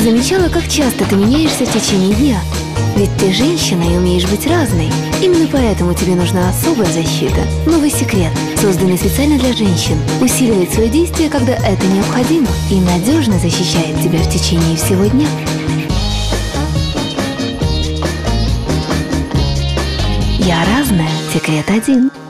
Замечала, как часто ты меняешься в течение дня? Ведь ты женщина и умеешь быть разной. Именно поэтому тебе нужна особая защита. Новый секрет, созданный специально для женщин, усиливает свое действие, когда это необходимо, и надежно защищает тебя в течение всего дня. Я разная. Секрет 1.